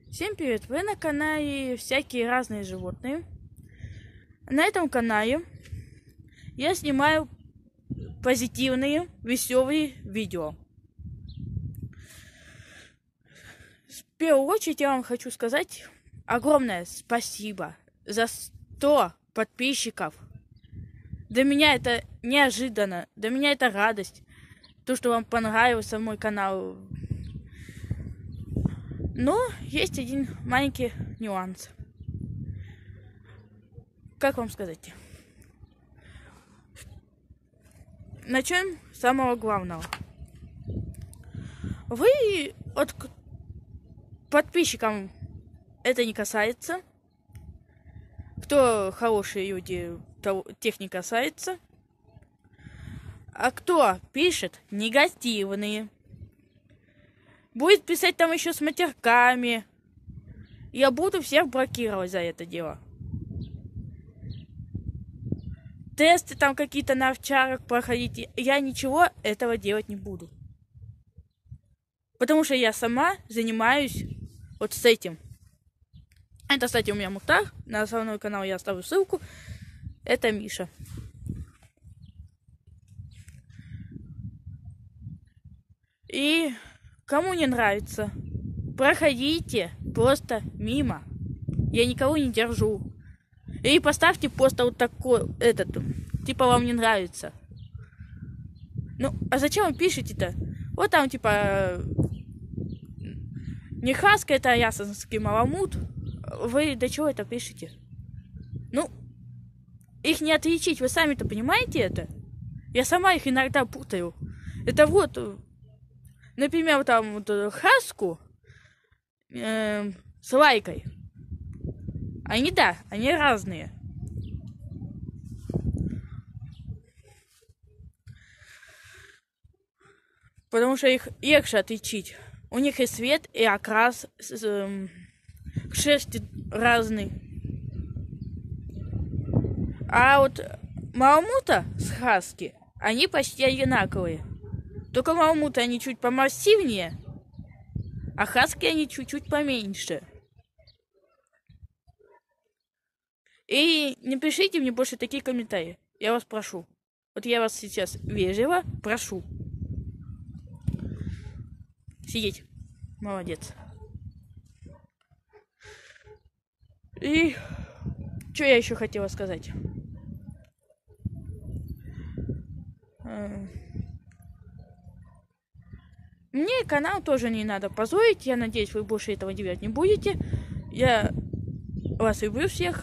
Всем привет! Вы на канале Всякие разные животные. На этом канале я снимаю позитивные, веселые видео. В первую очередь я вам хочу сказать огромное спасибо за 100 подписчиков. Для меня это неожиданно, для меня это радость, то, что вам понравился мой канал. Но есть один маленький нюанс. Как вам сказать? Начнем с самого главного. Вы от подписчикам это не касается. Кто хорошие люди, тех не касается. А кто пишет негативные, будет писать там еще с матерками, я буду всех блокировать за это дело. Тесты там какие-то на овчарок проходить, я ничего этого делать не буду. Потому что я сама занимаюсь вот с этим. Это, кстати, у меня Мухтар. На основной канал я оставлю ссылку. Это Миша. И кому не нравится, проходите просто мимо. Я никого не держу. И поставьте просто вот такой, типа вам не нравится. Ну, а зачем вы пишете-то? Вот там, типа, не хаска, это ясонский маламут. Вы до чего это пишете? Ну, их не отличить, вы сами-то понимаете это? Я сама их иногда путаю. Это вот, например, там вот хаску с лайкой. Они, да, они разные. Потому что их легче отличить. У них и цвет, и окрас, шерсть разный. А вот маламута с хаски, они почти одинаковые. Только маламуты они чуть помассивнее, а хаски они чуть-чуть поменьше. И не пишите мне больше такие комментарии. Я вас прошу. Вот я вас сейчас вежливо прошу. Сидеть. Молодец. И что я еще хотела сказать? Мне канал тоже не надо позорить. Я надеюсь, вы больше этого делать не будете. Я вас люблю всех.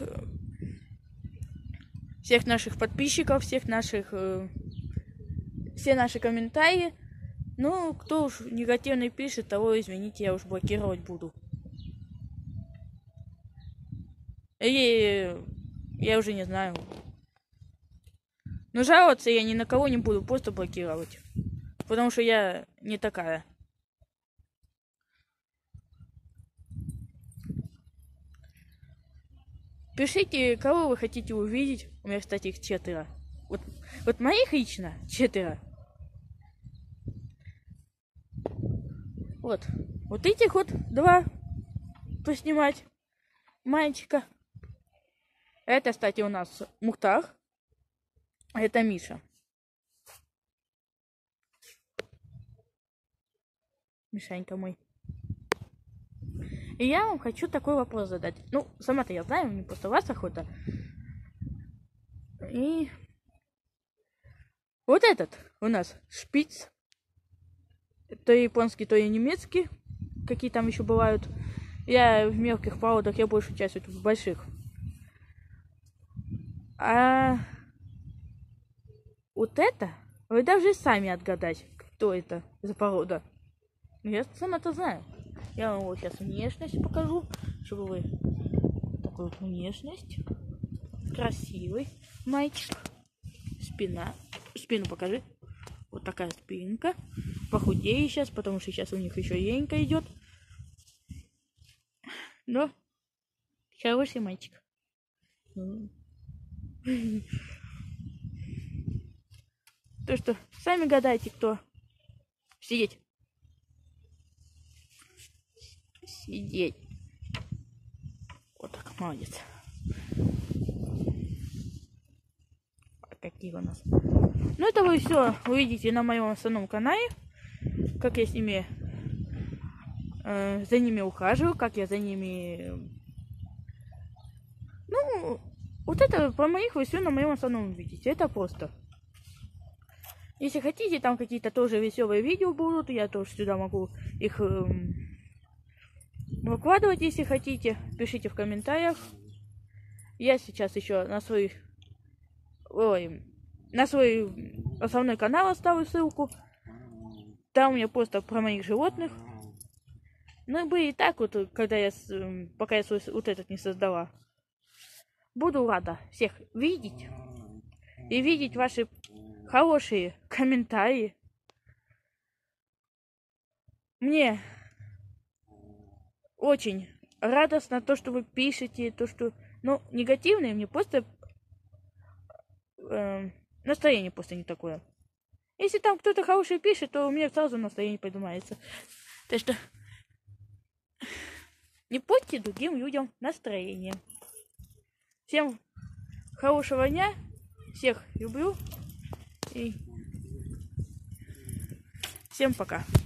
Всех наших подписчиков, всех наших... все наши комментарии. Ну, кто уж негативный пишет, того, извините, я уж блокировать буду. И я уже не знаю. Но жаловаться я ни на кого не буду, просто блокировать. Потому что я не такая. Пишите, кого вы хотите увидеть. У меня, кстати, их 4. Вот моих лично 4. Вот этих вот 2 поснимать. Мальчика. Это, кстати, у нас Мухтар. Это Миша. Мишанька мой. И я вам хочу такой вопрос задать. Ну, сама-то я знаю, мне просто вас охота. И вот этот у нас шпиц. То японский, то и немецкий. Какие там еще бывают. Я в мелких породах, я большую часть в больших. А вот это вы должны сами отгадать, кто это за порода. Я сама-то знаю. Я вам его сейчас внешность покажу, чтобы вы... Такую вот внешность. Красивый мальчик. Спину покажи. Вот такая спинка. Похудее сейчас, потому что сейчас у них еще ленька идет. Но хороший мальчик. То что, сами гадайте, кто. Сидеть. Молодец. Какие у нас. Ну, это вы все увидите на моем основном канале. Как я с ними за ними ухаживаю, как я за ними. Ну, вот это про моих вы все на моем основном увидите. Это просто. Если хотите, там какие-то тоже веселые видео будут, я тоже сюда могу их выкладывать, если хотите. Пишите в комментариях. Я сейчас еще на свой основной канал оставлю ссылку. Там у меня просто про моих животных. Ну, бы и так вот, когда пока я свой вот этот не создала. Буду рада всех видеть. И видеть ваши хорошие комментарии. Мне очень радостно то, что вы пишете, то, что... Ну, негативные мне просто... настроение просто не такое. Если там кто-то хороший пишет, то у меня сразу настроение поднимается. Так что... Не портите другим людям настроение. Всем хорошего дня. Всех люблю. И всем пока.